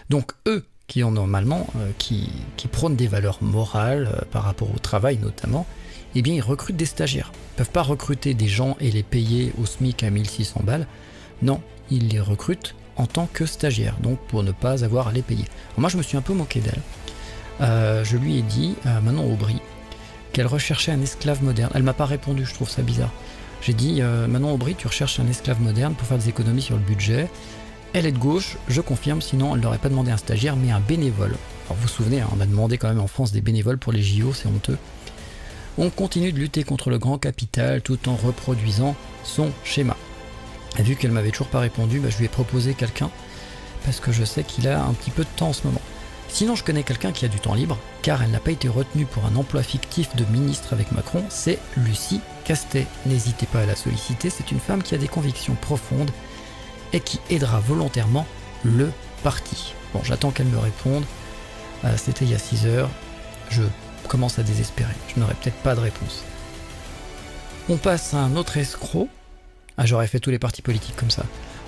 Donc eux, qui ont normalement, qui prônent des valeurs morales par rapport au travail notamment, eh bien ils recrutent des stagiaires. Ils peuvent pas recruter des gens et les payer au SMIC à 1600 balles. Non, ils les recrutent en tant que stagiaires, donc pour ne pas avoir à les payer. Alors moi je me suis un peu moqué d'elle. Je lui ai dit à Manon Aubry qu'elle recherchait un esclave moderne. Elle m'a pas répondu, je trouve ça bizarre. J'ai dit Manon Aubry, tu recherches un esclave moderne pour faire des économies sur le budget. Elle est de gauche, je confirme, sinon elle n'aurait pas demandé un stagiaire mais un bénévole. Alors vous vous souvenez, hein, on a demandé quand même en France des bénévoles pour les JO, c'est honteux. On continue de lutter contre le grand capital tout en reproduisant son schéma. Et vu qu'elle m'avait toujours pas répondu, je lui ai proposé quelqu'un parce que je sais qu'il a un petit peu de temps en ce moment. Sinon je connais quelqu'un qui a du temps libre, car elle n'a pas été retenue pour un emploi fictif de ministre avec Macron, c'est Lucie Castet. N'hésitez pas à la solliciter, c'est une femme qui a des convictions profondes et qui aidera volontairement le parti. Bon, j'attends qu'elle me réponde. C'était il y a 6 heures. Je commence à désespérer. Je n'aurai peut-être pas de réponse. On passe à un autre escroc. Ah, j'aurais fait tous les partis politiques comme ça.